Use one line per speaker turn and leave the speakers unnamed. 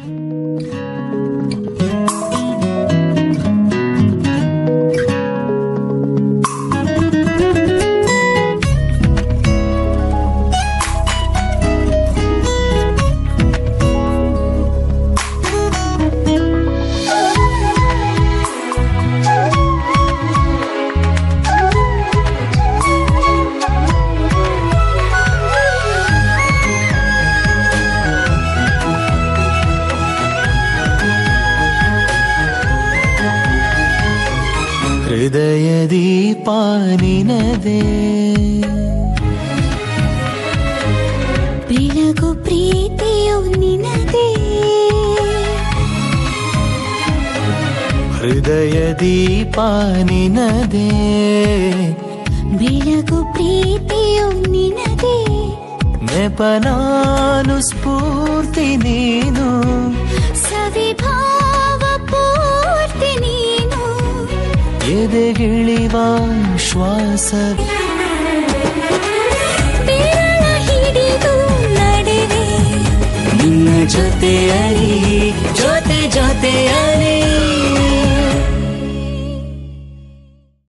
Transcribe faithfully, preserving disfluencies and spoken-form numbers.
ಹೃದಯ ದೀಪ ನಿನದೇ
ಬೆಳಗು ಪ್ರೀತಿಯು ನಿನದೇ
ಹೃದಯ ದೀಪ ನಿನದೇ
ಬೆಳಗು ಪ್ರೀತಿಯು ನಿನದೇ
ನೆಪನಾನು ಸ್ಫೂರ್ತಿ ನೀನು
ಸವಿಭಾವ ಪೂರ್ತಿ ನೀನು
ಎದೆಗಿಳಿವ ಶ್ವಾಸ
ಬೆರಳ ಹಿಡಿದು ನಡೆವೆ
ನಿನ್ನ ಜೊತೆಯಲ್ಲಿ